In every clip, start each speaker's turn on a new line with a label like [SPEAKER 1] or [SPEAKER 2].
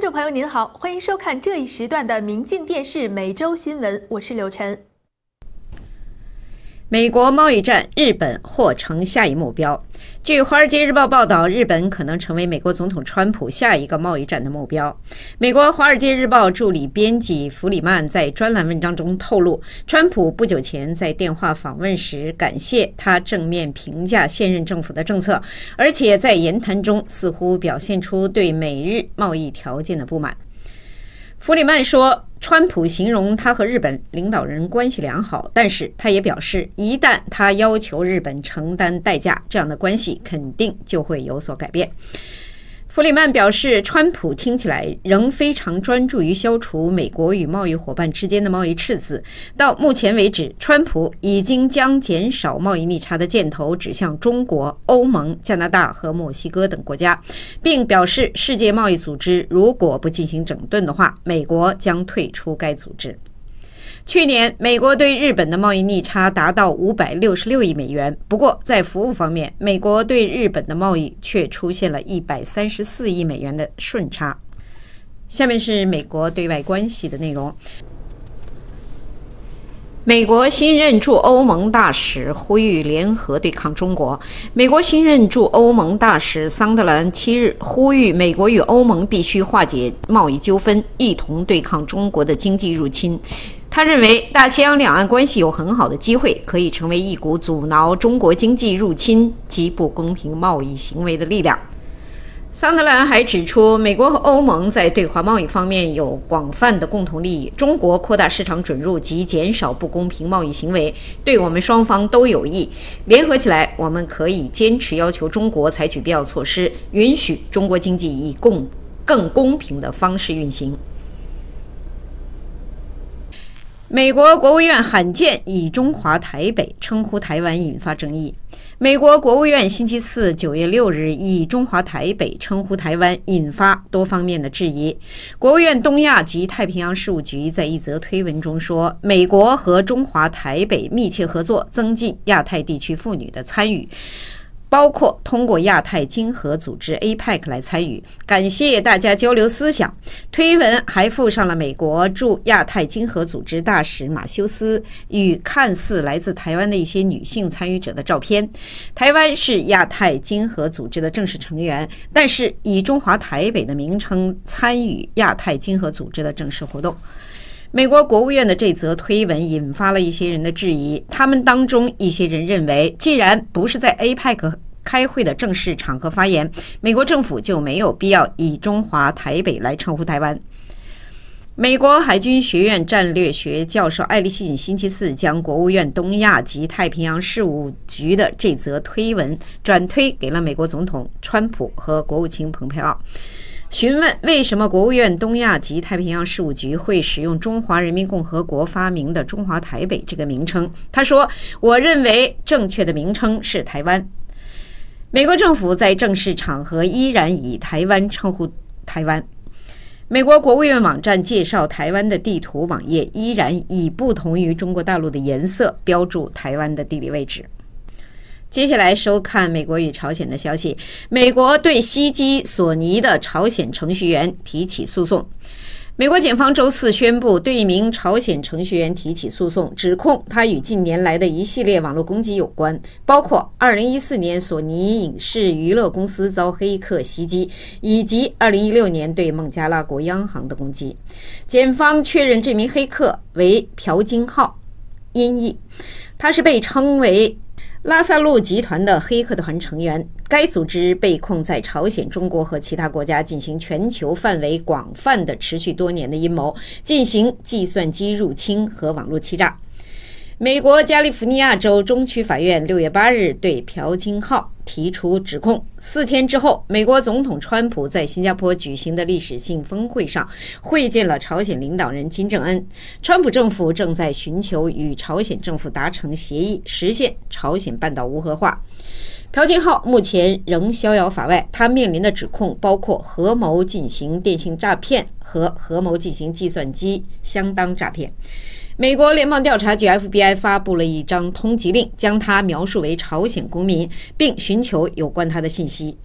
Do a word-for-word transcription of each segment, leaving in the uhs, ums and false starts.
[SPEAKER 1] 观众朋友您好，欢迎收看这一时段的明镜电视每周新闻，我是柳晨。
[SPEAKER 2] 美国贸易战，日本或成下一目标。据《华尔街日报》报道，日本可能成为美国总统川普下一个贸易战的目标。美国《华尔街日报》助理编辑弗里曼在专栏文章中透露，川普不久前在电话访问时感谢他正面评价现任政府的政策，而且在言谈中似乎表现出对美日贸易条件的不满。弗里曼说，川普形容他和日本领导人关系良好，但是他也表示，一旦他要求日本承担代价，这样的关系肯定就会有所改变。弗里曼表示，川普听起来仍非常专注于消除美国与贸易伙伴之间的贸易赤字。到目前为止，川普已经将减少贸易逆差的箭头指向中国、欧盟、加拿大和墨西哥等国家，并表示世界贸易组织如果不进行整顿的话，美国将退出该组织。去年，美国对日本的贸易逆差达到五百六十六亿美元。不过，在服务方面，美国对日本的贸易却出现了一百三十四亿美元的顺差。下面是美国对外关系的内容。美国新任驻欧盟大使呼吁联合对抗中国。美国新任驻欧盟大使桑德兰七日呼吁美国与欧盟必须化解贸易纠纷，一同对抗中国的经济入侵。他认为大西洋两岸关系有很好的机会，可以成为一股阻挠中国经济入侵及不公平贸易行为的力量。桑德兰还指出，美国和欧盟在对华贸易方面有广泛的共同利益，中国扩大市场准入及减少不公平贸易行为，对我们双方都有益。联合起来，我们可以坚持要求中国采取必要措施，允许中国经济以更更公平的方式运行。美国国务院罕见以中华台北称呼台湾，引发争议。美国国务院星期四九月六日以中华台北称呼台湾，引发多方面的质疑。国务院东亚及太平洋事务局在一则推文中说，美国和中华台北密切合作，增进亚太地区妇女的参与，包括通过亚太经合组织 A P E C 来参与，感谢大家交流思想。推文还附上了美国驻亚太经合组织大使马修斯与看似来自台湾的一些女性参与者的照片。台湾是亚太经合组织的正式成员，但是以中华台北的名称参与亚太经合组织的正式活动。美国国务院的这则推文引发了一些人的质疑，他们当中一些人认为，既然不是在 A P E C 开会的正式场合发言，美国政府就没有必要以中华台北来称呼台湾。美国海军学院战略学教授艾利信星期四将国务院东亚及太平洋事务局的这则推文转推给了美国总统川普和国务卿蓬佩奥，询问为什么国务院东亚及太平洋事务局会使用中华人民共和国发明的中华台北这个名称。他说，我认为正确的名称是台湾。美国政府在正式场合依然以台湾称呼台湾。美国国务院网站介绍台湾的地图网页依然以不同于中国大陆的颜色标注台湾的地理位置。接下来收看美国与朝鲜的消息。美国对袭击索尼的朝鲜程序员提起诉讼。美国检方周四宣布对一名朝鲜程序员提起诉讼，指控他与近年来的一系列网络攻击有关，包括二零一四年索尼影视娱乐公司遭黑客袭击，以及二零一六年对孟加拉国央行的攻击。检方确认这名黑客为朴金浩，音译，他是被称为拉萨路集团的黑客团成员，该组织被控在朝鲜、中国和其他国家进行全球范围广泛的、持续多年的阴谋，进行计算机入侵和网络欺诈。美国加利福尼亚州中区法院六月八日对朴金浩提出指控。四天之后，美国总统川普在新加坡举行的历史性峰会上会见了朝鲜领导人金正恩。川普政府正在寻求与朝鲜政府达成协议，实现朝鲜半岛无核化。朴金浩目前仍逍遥法外，他面临的指控包括合谋进行电信诈骗和合谋进行计算机相当诈骗。美国联邦调查局 F B I 发布了一张通缉令，将他描述为朝鲜公民，并寻求有关他的信息。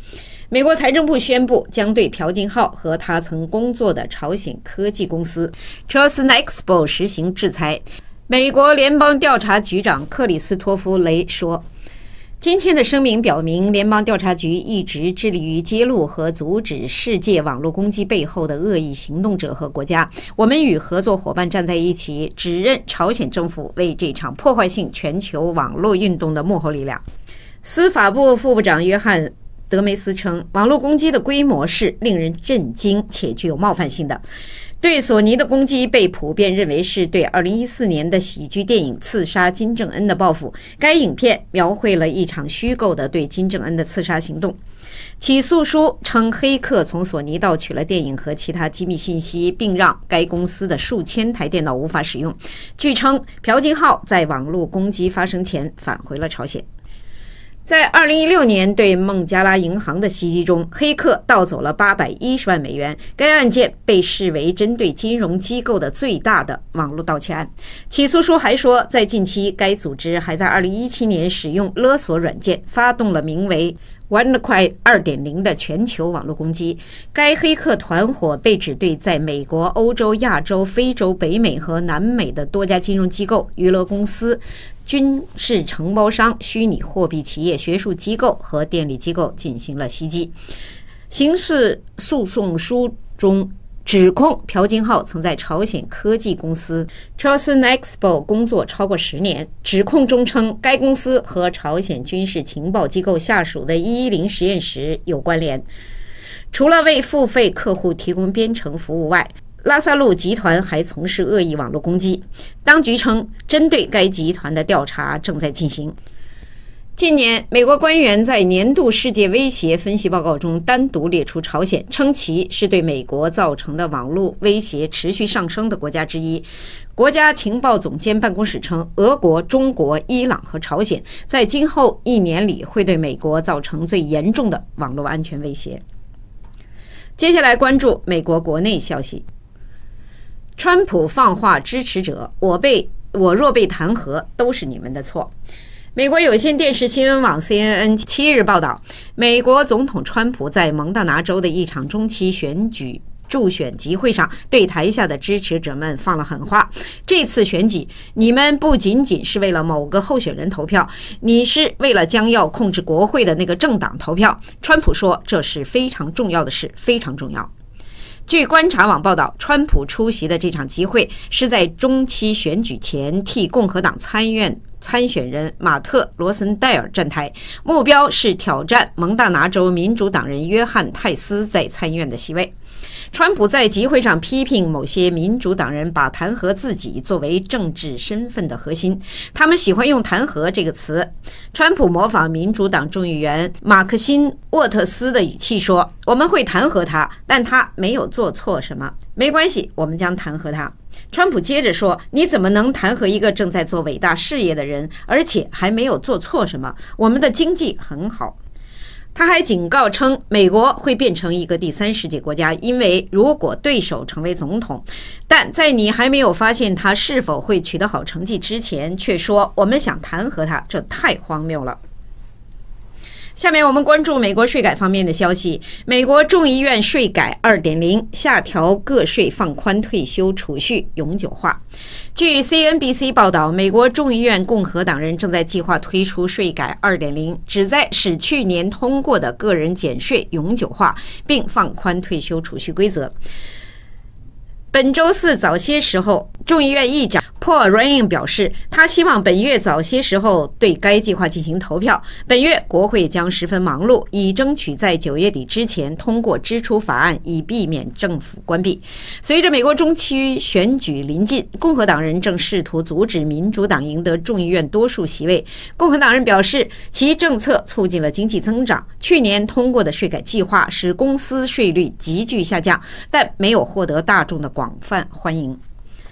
[SPEAKER 2] 美国财政部宣布将对朴槿浩和他曾工作的朝鲜科技公司 Trosnexpo 实行制裁。美国联邦调查局长克里斯托夫·雷说，今天的声明表明，联邦调查局一直致力于揭露和阻止世界网络攻击背后的恶意行动者和国家。我们与合作伙伴站在一起，指认朝鲜政府为这场破坏性全球网络运动的幕后力量。司法部副部长约翰·德梅斯称，网络攻击的规模是令人震惊且具有冒犯性的。对索尼的攻击被普遍认为是对二零一四年的喜剧电影《刺杀金正恩》的报复。该影片描绘了一场虚构的对金正恩的刺杀行动。起诉书称，黑客从索尼盗取了电影和其他机密信息，并让该公司的数千台电脑无法使用。据称，朴槿浩在网络攻击发生前返回了朝鲜。在二零一六年对孟加拉银行的袭击中，黑客盗走了八百一十万美元。该案件被视为针对金融机构的最大的网络盗窃案。起诉书还说，在近期，该组织还在二零一七年使用勒索软件发动了名为WannaCry 二点零 的全球网络攻击。该黑客团伙被指对在美国、欧洲、亚洲、非洲、北美和南美的多家金融机构、娱乐公司、军事承包商、虚拟货币企业、学术机构和电力机构进行了袭击。刑事诉讼书中指控朴槿浩曾在朝鲜科技公司 Trosnexpo 工作超过十年。指控中称，该公司和朝鲜军事情报机构下属的一一零实验室有关联。除了为付费客户提供编程服务外，拉萨路集团还从事恶意网络攻击。当局称，针对该集团的调查正在进行。近年，美国官员在年度世界威胁分析报告中单独列出朝鲜，称其是对美国造成的网络威胁持续上升的国家之一。国家情报总监办公室称，俄国、中国、伊朗和朝鲜在今后一年里会对美国造成最严重的网络安全威胁。接下来关注美国国内消息。川普放话支持者，我被我若被弹劾，都是你们的错。美国有线电视新闻网 C N N 七日报道，美国总统川普在蒙大拿州的一场中期选举助选集会上，对台下的支持者们放了狠话。这次选举，你们不仅仅是为了某个候选人投票，你是为了将要控制国会的那个政党投票。川普说，这是非常重要的事，非常重要。据观察网报道，川普出席的这场集会是在中期选举前替共和党参院参选人马特·罗森戴尔站台，目标是挑战蒙大拿州民主党人约翰·泰斯在参院的席位。川普在集会上批评某些民主党人把弹劾自己作为政治身份的核心，他们喜欢用弹劾这个词。川普模仿民主党众议员马克辛·沃特斯的语气说，我们会弹劾他，但他没有做错什么，没关系，我们将弹劾他。川普接着说，你怎么能弹劾一个正在做伟大事业的人，而且还没有做错什么？我们的经济很好。他还警告称，美国会变成一个第三世界国家，因为如果对手成为总统，但在你还没有发现他是否会取得好成绩之前，却说我们想弹劾他，这太荒谬了。下面我们关注美国税改方面的消息。美国众议院税改 二点零 下调个税放宽退休储蓄永久化。据 C N B C 报道，美国众议院共和党人正在计划推出税改 二点零， 旨在使去年通过的个人减税永久化，并放宽退休储蓄规则。本周四早些时候，众议院议长 Paul Ryan 表示，他希望本月早些时候对该计划进行投票。本月国会将十分忙碌，以争取在九月底之前通过支出法案，以避免政府关闭。随着美国中期选举临近，共和党人正试图阻止民主党赢得众议院多数席位。共和党人表示，其政策促进了经济增长。去年通过的税改计划使公司税率急剧下降，但没有获得大众的广泛欢迎。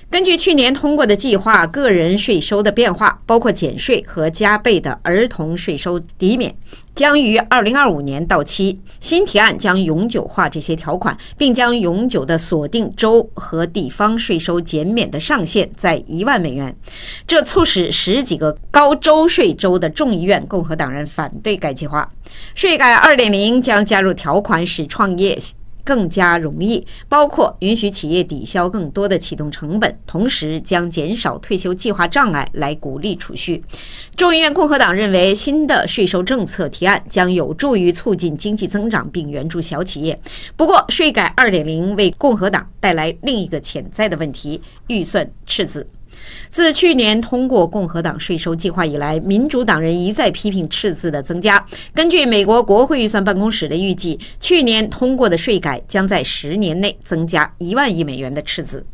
[SPEAKER 2] 根据去年通过的计划，个人税收的变化包括减税和加倍的儿童税收抵免，将于二零二五年到期。新提案将永久化这些条款，并将永久的锁定州和地方税收减免的上限在一万美元。这促使十几个高州税州的众议院共和党人反对该计划。税改 二点零 将加入条款，使创业更加容易，包括允许企业抵消更多的启动成本，同时将减少退休计划障碍，来鼓励储蓄。众议院共和党认为，新的税收政策提案将有助于促进经济增长并援助小企业。不过，税改 二点零 为共和党带来另一个潜在的问题：预算赤字。自去年通过共和党税收计划以来，民主党人一再批评赤字的增加。根据美国国会预算办公室的预计，去年通过的税改将在十年内增加一万亿美元的赤字。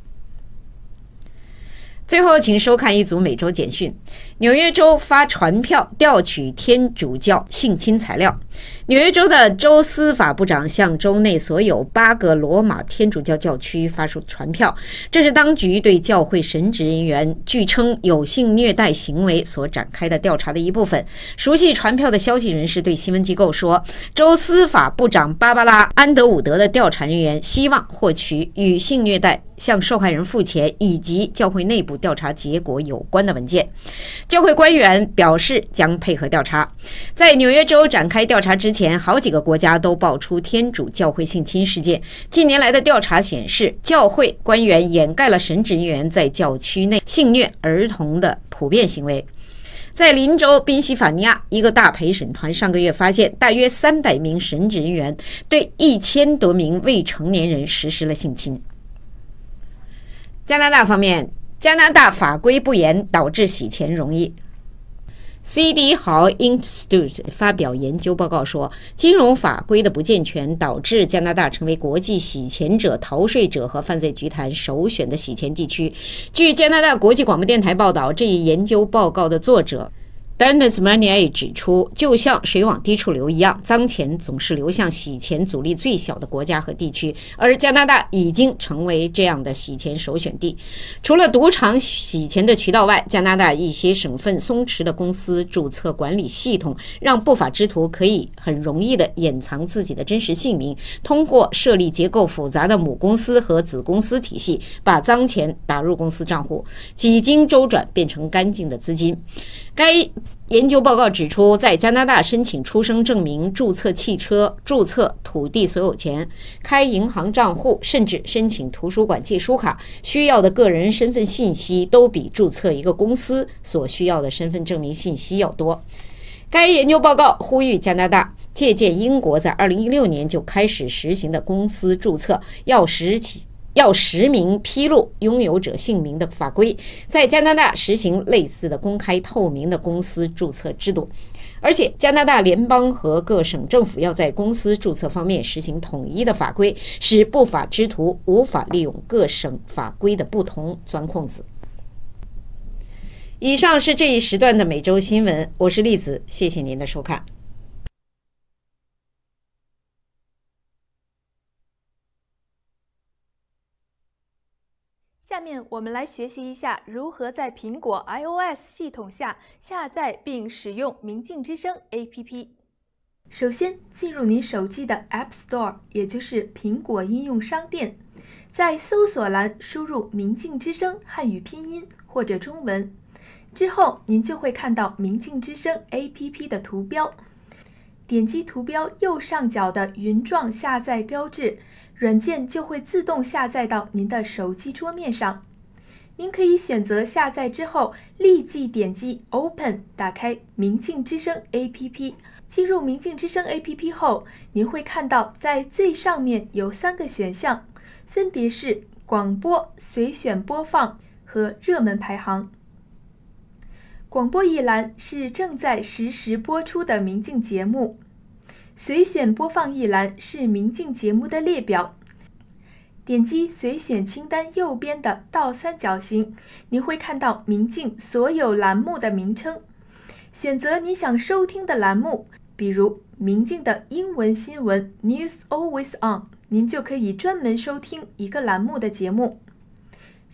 [SPEAKER 2] 最后，请收看一组美洲简讯。纽约州发传票调取天主教性侵材料。纽约州的州司法部长向州内所有八个罗马天主教教区发出传票，这是当局对教会神职人员据称有性虐待行为所展开的调查的一部分。熟悉传票的消息人士对新闻机构说，州司法部长芭芭拉·安德伍德的调查人员希望获取与性虐待、向受害人付钱以及教会内部调查结果有关的文件。教会官员表示将配合调查。在纽约州展开调查之前，好几个国家都爆出天主教会性侵事件。近年来的调查显示，教会官员掩盖了神职人员在教区内性虐儿童的普遍行为。在邻州宾夕法尼亚，一个大陪审团上个月发现，大约三百名神职人员对一千多名未成年人实施了性侵。加拿大方面，加拿大法规不严，导致洗钱容易。C D Hall Institute 发表研究报告说，金融法规的不健全导致加拿大成为国际洗钱者、逃税者和犯罪集团首选的洗钱地区。据加拿大国际广播电台报道，这一研究报告的作者Dennis Manier 指出，就像水往低处流一样，脏钱总是流向洗钱阻力最小的国家和地区，而加拿大已经成为这样的洗钱首选地。除了赌场洗钱的渠道外，加拿大一些省份松弛的公司注册管理系统，让不法之徒可以很容易地掩藏自己的真实姓名，通过设立结构复杂的母公司和子公司体系，把脏钱打入公司账户，几经周转变成干净的资金。该研究报告指出，在加拿大申请出生证明、注册汽车、注册土地所有权、开银行账户，甚至申请图书馆借书卡，需要的个人身份信息都比注册一个公司所需要的身份证明信息要多。该研究报告呼吁加拿大借鉴英国在二零一六年就开始实行的公司注册要实起要实名披露拥有者姓名的法规，在加拿大实行类似的公开透明的公司注册制度。而且加拿大联邦和各省政府要在公司注册方面实行统一的法规，使不法之徒无法利用各省法规的不同钻空子。以上是这一时段的每周新闻，我是栗子，谢谢您的收看。
[SPEAKER 1] 下面我们来学习一下如何在苹果 iOS 系统下下载并使用明镜之声 A P P。首先，进入您手机的 App Store， 也就是苹果应用商店，在搜索栏输入明镜之声汉语拼音或者中文，之后您就会看到明镜之声 A P P 的图标。点击图标右上角的云状下载标志，软件就会自动下载到您的手机桌面上。您可以选择下载之后立即点击 Open， 打开明镜之声 A P P。 进入明镜之声 A P P 后，您会看到在最上面有三个选项，分别是广播、随选播放和热门排行。广播一栏是正在实时播出的明镜节目，随选播放一栏是明镜节目的列表。点击随选清单右边的倒三角形，你会看到明镜所有栏目的名称。选择你想收听的栏目，比如明镜的英文新闻 News Always On， 您就可以专门收听一个栏目的节目。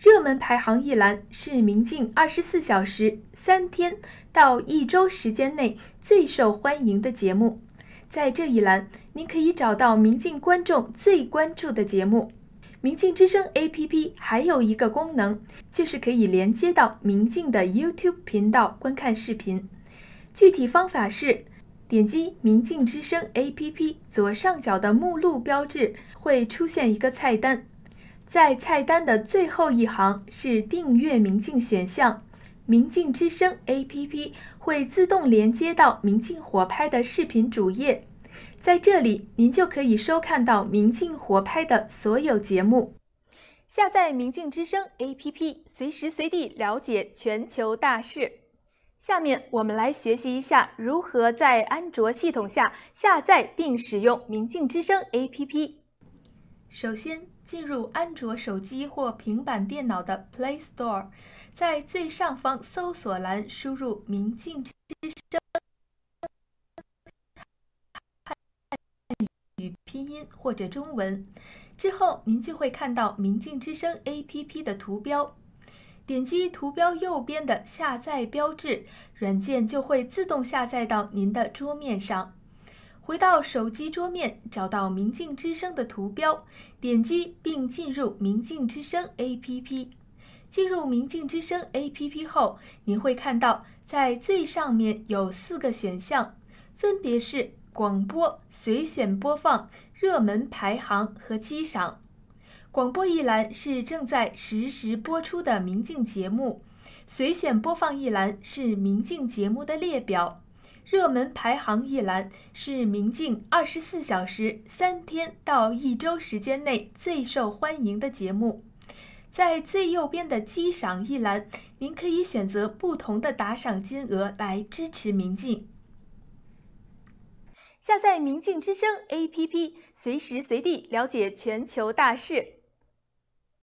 [SPEAKER 1] 热门排行一栏是明镜二十四小时、三天到一周时间内最受欢迎的节目。在这一栏，您可以找到明镜观众最关注的节目。明镜之声 A P P 还有一个功能，就是可以连接到明镜的 YouTube 频道观看视频。具体方法是，点击明镜之声 A P P 左上角的目录标志，会出现一个菜单。在菜单的最后一行是订阅明镜选项，明镜之声 A P P 会自动连接到明镜火拍的视频主页。在这里，您就可以收看到明镜火拍的所有节目。下载明镜之声 A P P， 随时随地了解全球大事。下面我们来学习一下如何在安卓系统下下载并使用明镜之声 A P P。首先，进入安卓手机或平板电脑的 Play Store， 在最上方搜索栏输入明镜之声与拼音或者中文，之后您就会看到明镜之声 A P P 的图标。点击图标右边的下载标志，软件就会自动下载到您的桌面上。回到手机桌面，找到明镜之声的图标，点击并进入明镜之声 A P P。进入明镜之声 A P P 后，您会看到在最上面有四个选项，分别是广播、随选播放、热门排行和机赏。广播一栏是正在实时播出的明镜节目，随选播放一栏是明镜节目的列表，热门排行一栏是明镜二十四小时、三天到一周时间内最受欢迎的节目。在最右边的机赏一栏，您可以选择不同的打赏金额来支持明镜。下载明镜之声 A P P， 随时随地了解全球大事。